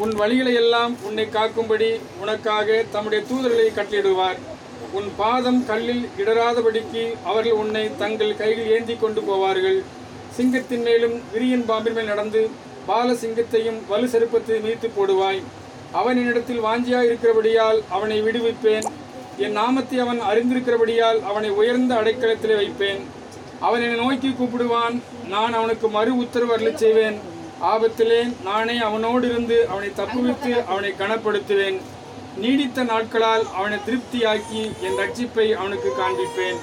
உன் வழிகளை எல்லாம் உன்னை காக்கும்படி உனக்காக தம்முடைய தூதர்களை கட்டளையிடுவார். உன் பாதம் கல்லில் இடராதபடிக்கு அவர்கள் உன்னை தங்கள் கையில் ஏந்தி கொண்டு போவார்கள். சிங்கத்தின் மேலும் விரியன் பாம்பின் மேல் நடந்து பால சிங்கத்தையும் வலு செருப்பத்தை மீத்து போடுவாய். அவன் என்னிடத்தில் வாஞ்சியாய் இருக்கிறபடியால் அவனை விடுவிப்பேன். என் நாமத்தை அவன் அறிந்திருக்கிறபடியால் அவனை உயர்ந்த அடைக்கலத்திலே வைப்பேன். அவன் என்னை நோக்கி கூப்பிடுவான், நான் அவனுக்கு மறு உத்தரவு அருளச் செய்வேன். ஆபத்திலே நானே அவனோடு இருந்து அவனை தப்புவித்து அவனை கனப்படுத்துவேன். நீடித்த நாட்களால் அவனை திருப்தியாக்கி என் ரட்சிப்பை அவனுக்கு காண்பிப்பேன்.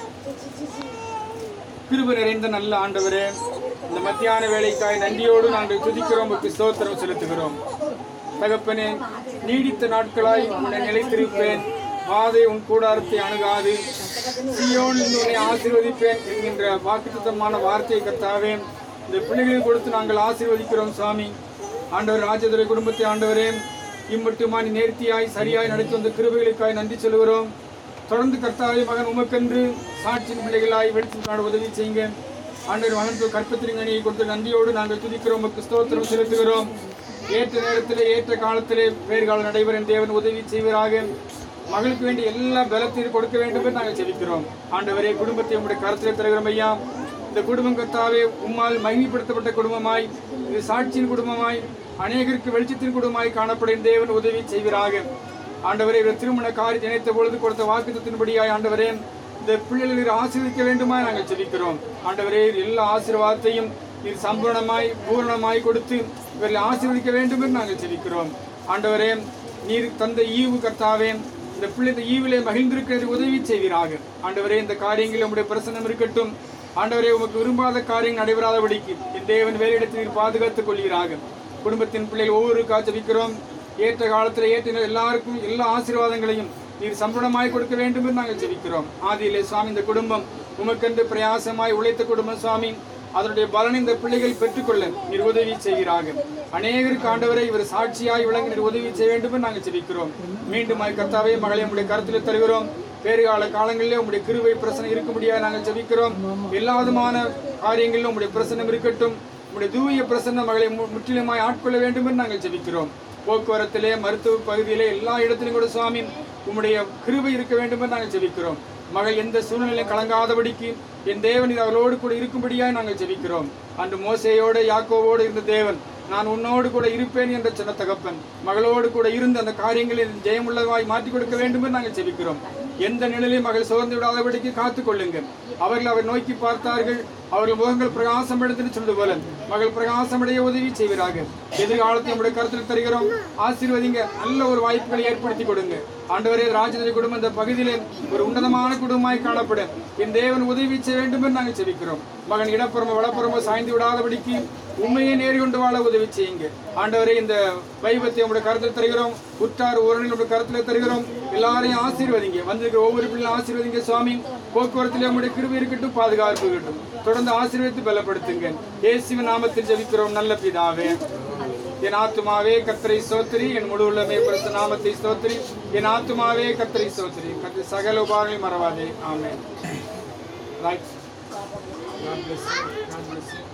கிருபை நிறைந்த நல்ல ஆண்டவரே, இந்த மத்தியான வேலைக்காய் நன்றியோடு நாங்கள் துதிக்கிறோம், ஸ்தோத்திரம் செலுத்துகிறோம். தகப்பனே, நீடித்த நாட்களாய் உன்னை நிலைத்திருப்பேன். வாதை உன் கூடாரத்தை அணுகாது. சீயோனில் உன்னை ஆசீர்வதிப்பேன் என்கின்ற வாக்குத்தத்தமான வார்த்தையை கர்த்தாவே இந்த பிள்ளைகளை கொடுத்து நாங்கள் ஆசீர்வதிக்கிறோம். சுவாமி ஆண்டவர், ராஜதுரை குடும்பத்தை ஆண்டவரே, இம்மட்டுமானி நேர்த்தியாய் சரியாய் நடத்தி வந்த கிருபைகளுக்காய் நன்றி சொல்கிறோம். தொடர்ந்து கர்த்தாவே மகன் உமக்கென்று சாட்சியின் பிள்ளைகளாய் வெளிச்சம் காண உதவி செய்யுங்க. ஆண்டவர் மகன் கற்பத்திரிங்கனியை கொடுத்து நன்றியோடு நாங்கள் துதிக்கிறோம், ஸ்தோத்திரம் செலுத்துகிறோம். ஏற்ற நேரத்திலே ஏற்ற காலத்திலே பேர்காலம் நடைபெறும் தேவன் உதவி செய்வராக. மகளுக்கு வேண்டிய எல்லா பலத்தையும் கொடுக்க வேண்டும் என்று நாங்கள் ஜெபிக்கிறோம். ஆண்டவரே, குடும்பத்தை உங்களுடைய கருத்திலே தருகிறோம் ஐயா. இந்த குடும்பம் கர்த்தாவே உம்மால் மகிமைப்படுத்தப்பட்ட குடும்பமாய், இது சாட்சியின் குடும்பமாய், அநேகருக்கு வெளிச்சத்தின் குடும்பமாய் காணப்படும் தேவன் உதவி செய்வராக. ஆண்டவரே, இவர் திருமண காரியம் நினைத்த பொழுது கொடுத்த வாக்குத்தத்தின்படியாய் ஆண்டவரே இந்த பிள்ளைகளை ஆசீர்வதிக்க வேண்டுமாய் நாங்கள் ஜெபிக்கிறோம். ஆண்டவரே, எல்லா ஆசீர்வாதத்தையும் நீர் சம்பூர்ணமாய் பூரணமாய் கொடுத்து இவர்களை ஆசீர்வதிக்க வேண்டும் என்று நாங்கள் ஜெபிக்கிறோம். ஆண்டவரே, நீர் தந்த ஈவு கர்த்தாவே இந்த பிள்ளை இந்த ஈவிலே மகிழ்ந்திருக்கிறது உதவி செய்வீராக. ஆண்டவரே, இந்த காரியங்களில் உங்களுடைய பிரசன்னம் இருக்கட்டும். ஆண்டவரே, உமக்கு விரும்பாத காரியம் நடைபெறாதபடிக்கு என் தேவன் வேலையிடத்தில் பாதுகாத்துக் கொள்கிறாக. குடும்பத்தின் பிள்ளைகள் ஒவ்வொரு ஜெபிக்கிறோம். ஏற்ற காலத்தில் ஏற்ற எல்லாருக்கும் எல்லா ஆசீர்வாதங்களையும் நீர் சம்பூர்ணமாய் கொடுக்க வேண்டும் என்று நாங்கள் ஜெபிக்கிறோம். ஆதியிலே சுவாமி இந்த குடும்பம் உமக்கென்று பிரயாசமாய் உழைத்த குடும்பம் சுவாமி, அதனுடைய பலனை இந்த பிள்ளைகள் பெற்றுக்கொள்ள நீர் உதவி செய்கிறார்கள். அநேகருக்கு ஆண்டவரை இவர் சாட்சியாய் விளங்கி நீர் உதவி செய்ய வேண்டும் என்று நாங்கள் ஜெபிக்கிறோம். மீண்டும் கர்த்தாவே மகளை உங்களுடைய கருத்தில் தருகிறோம். பேறுகால காலங்களிலே உங்களுடைய கிருபை பிரசனம் இருக்கும்படியாக நாங்கள் ஜெபிக்கிறோம். எல்லா விதமான காரியங்களிலும் உங்களுடைய பிரசனம் இருக்கட்டும். உங்களுடைய தூய பிரசன்ன மகளை முற்றிலுமாய் ஆட்கொள்ள வேண்டும் என்று நாங்கள் ஜெபிக்கிறோம். போக்குவரத்திலே, மருத்துவ பகுதியிலே, எல்லா இடத்திலும் கூட சுவாமி உங்களுடைய கிருபை இருக்க வேண்டும் என்று நாங்கள் ஜெபிக்கிறோம். மகள் எந்த சூழ்நிலையும் கலங்காதபடிக்கு என் தேவன் அவளோடு கூட இருக்கும்படியாக நாங்கள் ஜெபிக்கிறோம். அன்று மோசேயோடு யாக்கோவோடு இருந்த தேவன், நான் உன்னோடு கூட இருப்பேன் என்ற சொன்ன தகப்பன் மகளோடு கூட இருந்து அந்த காரியங்களில் ஜெயமுள்ளவாய் மாற்றி கொடுக்க வேண்டும் என்று நாங்கள் ஜெபிக்கிறோம். எந்த நிலையிலும் மகள் சோர்ந்து விடாதபடிக்கு காத்துக் கொள்ளுங்கள். அவர்கள் அவர் நோக்கி பார்த்தார்கள், அவர்கள் முகங்கள் பிரகாசம் எடுத்துன்னு சொல்வது போல மகள் பிரகாசமடைய உதவி செய்வீராக. எதிர்காலத்தை நம்முடைய கருத்தில் தருகிறோம். ஆசீர்வதிங்க, நல்ல ஒரு வாய்ப்புகளை ஏற்படுத்தி கொடுங்க. ஆண்டவரே, ராஜதுரை குடும்பம் இந்த பகுதியிலே ஒரு உன்னதமான குடும்பமாய் காணப்பட என் தேவன் உதவி செய்ய வேண்டும் என்று நாங்கள் ஜெபிக்கிறோம். மகன் இடப்புறமோ வடப்புறமோ சாய்ந்து விடாதபடிக்கு உண்மையை நேர்கொண்டு வாழ உதவி செய்யுங்க. ஆண்டவரே, இந்த வைபத்தை உங்களுடைய கருத்தில் தருகிறோம். உற்றார் ஊரணில் உங்களுடைய கருத்தில் தருகிறோம். எல்லாரையும் ஆசீர்வதிங்க. வந்திருக்கிற ஒவ்வொரு பிள்ளையும் ஆசீர்வதிங்க சுவாமி. போக்குவரத்திலே உங்களுடைய கிருபை இருக்கட்டும், பாதுகாப்பு இருக்கட்டும். தொடர்ந்து ஆசீர்வதித்து பலப்படுத்துங்க. இயேசுவின் நாமத்தில் ஜெபிக்கிறோம் நல்ல பிதாவே. என் ஆத்துமாவே கர்த்தரை ஸ்தோத்திரி, என் முழு உள்ளமே பரிசுத்த நாமத்தை ஸ்தோத்திரி. என் ஆத்துமாவே கர்த்தரை ஸ்தோத்திரி, கர்த்தர் சகல உபகாரங்களையும் மறவாதே. ஆமென். Right. God bless you. God bless you.